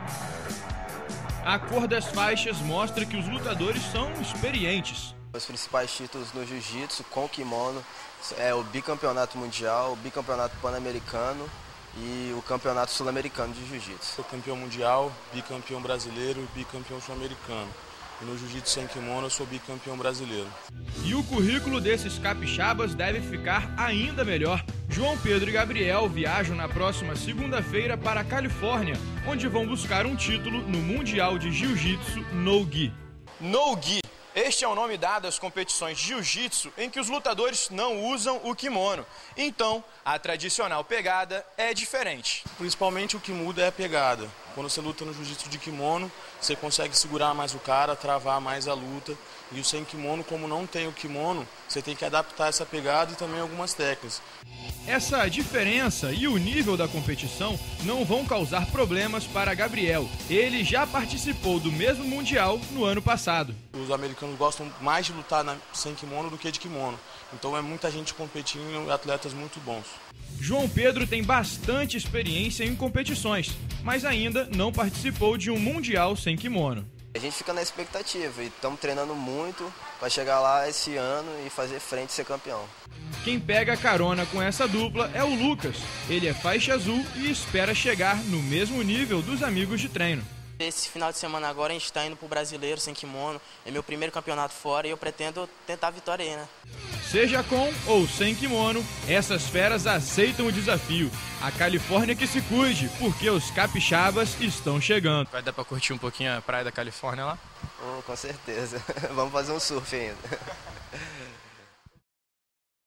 A cor das faixas mostra que os lutadores são experientes. Os principais títulos no jiu-jitsu com kimono é o bicampeonato mundial, o bicampeonato pan-americano e o campeonato sul-americano de jiu-jitsu. Sou campeão mundial, bicampeão brasileiro e bicampeão sul-americano. E no jiu-jitsu sem kimono eu sou bicampeão brasileiro. E o currículo desses capixabas deve ficar ainda melhor. João Pedro e Gabriel viajam na próxima segunda-feira para a Califórnia, onde vão buscar um título no Mundial de Jiu-Jitsu No-Gi. No-Gi. Este é o nome dado às competições de jiu-jitsu em que os lutadores não usam o kimono. Então, a tradicional pegada é diferente. Principalmente o que muda é a pegada. Quando você luta no jiu-jitsu de kimono, você consegue segurar mais o cara, travar mais a luta. E o sem kimono, como não tem o kimono, você tem que adaptar essa pegada e também algumas técnicas. Essa diferença e o nível da competição não vão causar problemas para Gabriel. Ele já participou do mesmo Mundial no ano passado. Os americanos gostam mais de lutar sem kimono do que de kimono. Então é muita gente competindo e atletas muito bons. João Pedro tem bastante experiência em competições, mas ainda não participou de um Mundial sem kimono. A gente fica na expectativa e estamos treinando muito para chegar lá esse ano e fazer frente e ser campeão. Quem pega carona com essa dupla é o Lucas. Ele é faixa azul e espera chegar no mesmo nível dos amigos de treino. Esse final de semana agora a gente está indo pro Brasileiro sem kimono, é meu primeiro campeonato fora e eu pretendo tentar a vitória aí, né? Seja com ou sem kimono, essas feras aceitam o desafio. A Califórnia que se cuide, porque os capixabas estão chegando. Vai dar pra curtir um pouquinho a praia da Califórnia lá? Com certeza. Vamos fazer um surf ainda.